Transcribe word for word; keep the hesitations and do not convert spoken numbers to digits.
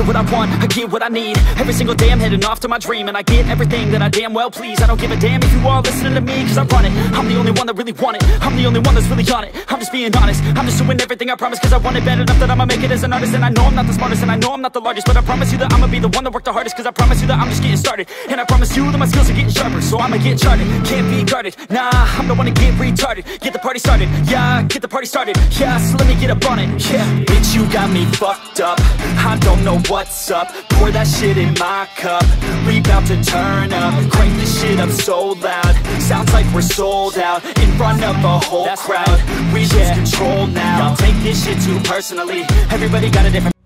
get what I want, I get what I need. Every single day I'm heading off to my dream, and I get everything that I damn well please. I don't give a damn if you all listening to me, cause I run it. I'm the only one that really want it, I'm the only one that's really on it. I'm just being honest, I'm just doing everything I promise, cause I want it bad enough that I'ma make it as an artist. And I know I'm not the smartest, and I know I'm not the largest, but I promise you that I'ma be the one that worked the hardest. Cause I promise you that I'm just getting started, and I promise you that my skills are getting sharper. So I'ma get charted, can't be guarded. Nah, I'm the one to get retarded. Get the party started, yeah, get the party started. Yeah, so let me get up on it, yeah. Bitch, you got me fucked up, I don't know what's up. Pour that shit in my cup, we bout to turn up. Crank this shit up so loud, sounds like we're sold out. In front of a whole That's crowd, right. we yeah. lose control now. Y'all take this shit too personally, everybody got a different